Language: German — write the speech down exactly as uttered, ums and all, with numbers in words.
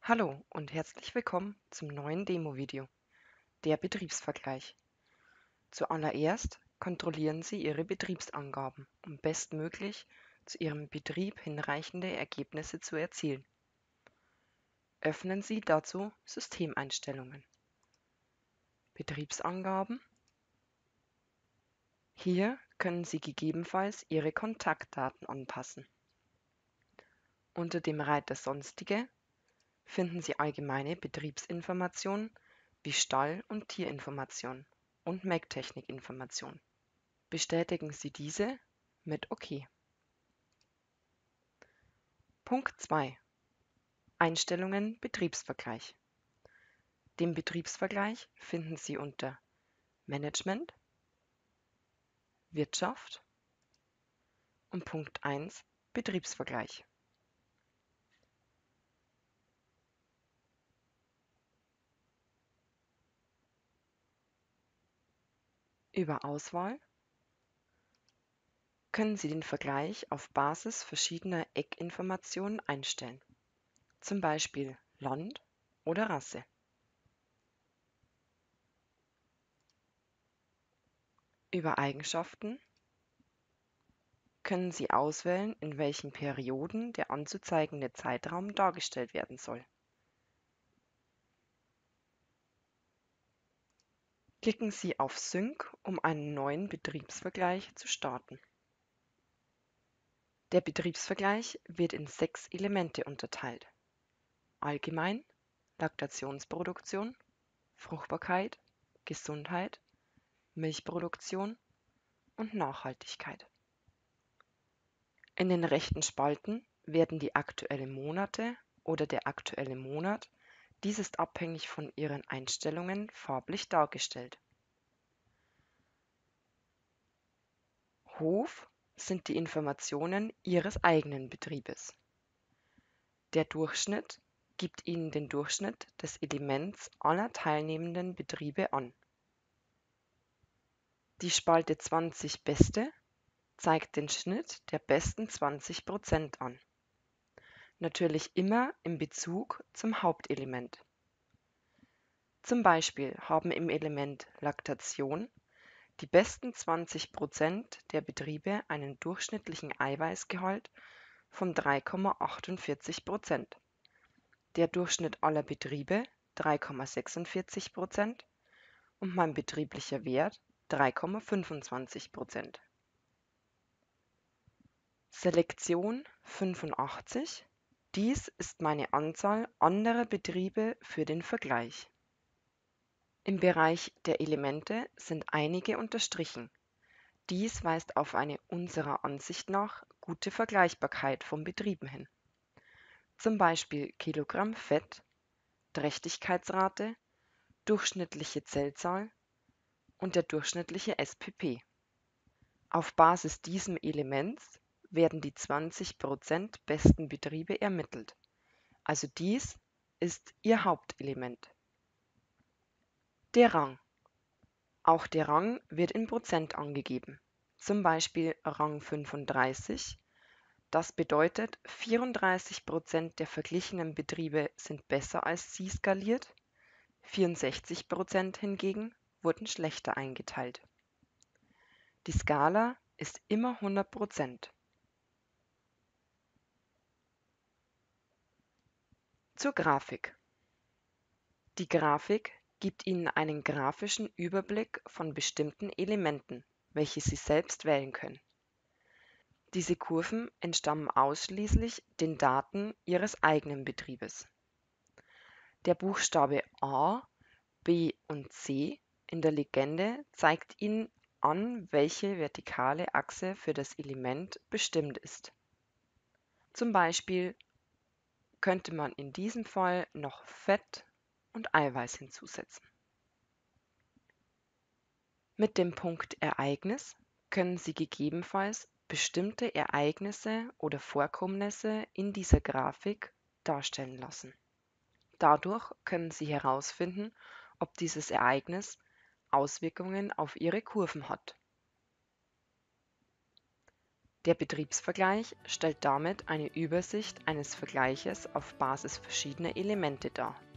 Hallo und herzlich willkommen zum neuen Demo-Video, der Betriebsvergleich. Zuallererst kontrollieren Sie Ihre Betriebsangaben, um bestmöglich zu Ihrem Betrieb hinreichende Ergebnisse zu erzielen. Öffnen Sie dazu Systemeinstellungen. Betriebsangaben. Hier können Sie gegebenenfalls Ihre Kontaktdaten anpassen. Unter dem Reiter Sonstige finden Sie allgemeine Betriebsinformationen wie Stall- und Tierinformation und Melktechnikinformation. Bestätigen Sie diese mit OK. Punkt zwei. Einstellungen Betriebsvergleich. Den Betriebsvergleich finden Sie unter Management, Wirtschaft und Punkt eins Betriebsvergleich. Über Auswahl können Sie den Vergleich auf Basis verschiedener Eckinformationen einstellen, zum Beispiel Land oder Rasse. Über Eigenschaften können Sie auswählen, in welchen Perioden der anzuzeigende Zeitraum dargestellt werden soll. Klicken Sie auf Sync, um einen neuen Betriebsvergleich zu starten. Der Betriebsvergleich wird in sechs Elemente unterteilt: Allgemein, Laktationsproduktion, Fruchtbarkeit, Gesundheit, Milchproduktion und Nachhaltigkeit. In den rechten Spalten werden die aktuellen Monate oder der aktuelle Monat, dies ist abhängig von Ihren Einstellungen, farblich dargestellt. Hof sind die Informationen Ihres eigenen Betriebes. Der Durchschnitt gibt Ihnen den Durchschnitt des Elements aller teilnehmenden Betriebe an. Die Spalte zwanzig Beste zeigt den Schnitt der besten zwanzig Prozent an. Natürlich immer in Bezug zum Hauptelement. Zum Beispiel haben im Element Laktation die besten zwanzig Prozent der Betriebe einen durchschnittlichen Eiweißgehalt von drei Komma achtundvierzig Prozent, der Durchschnitt aller Betriebe drei Komma sechsundvierzig Prozent und mein betrieblicher Wert drei Komma fünfundzwanzig Prozent. Selektion fünfundachtzig. Dies ist meine Anzahl anderer Betriebe für den Vergleich. Im Bereich der Elemente sind einige unterstrichen. Dies weist auf eine unserer Ansicht nach gute Vergleichbarkeit von Betrieben hin. Zum Beispiel Kilogramm Fett, Trächtigkeitsrate, durchschnittliche Zellzahl und der durchschnittliche S P P. Auf Basis diesem Elements werden die zwanzig Prozent besten Betriebe ermittelt, also dies ist Ihr Hauptelement. Der Rang. Auch der Rang wird in Prozent angegeben, zum Beispiel Rang fünfunddreißig, das bedeutet vierunddreißig Prozent der verglichenen Betriebe sind besser als Sie skaliert, vierundsechzig Prozent hingegen wurden schlechter eingeteilt. Die Skala ist immer hundert Prozent. Zur Grafik. Die Grafik gibt Ihnen einen grafischen Überblick von bestimmten Elementen, welche Sie selbst wählen können. Diese Kurven entstammen ausschließlich den Daten Ihres eigenen Betriebes. Der Buchstabe A, B und C in der Legende zeigt Ihnen an, welche vertikale Achse für das Element bestimmt ist. Zum Beispiel könnte man in diesem Fall noch Fett und Eiweiß hinzusetzen. Mit dem Punkt Ereignis können Sie gegebenenfalls bestimmte Ereignisse oder Vorkommnisse in dieser Grafik darstellen lassen. Dadurch können Sie herausfinden, ob dieses Ereignis Auswirkungen auf Ihre Kurven hat. Der Betriebsvergleich stellt damit eine Übersicht eines Vergleiches auf Basis verschiedener Elemente dar.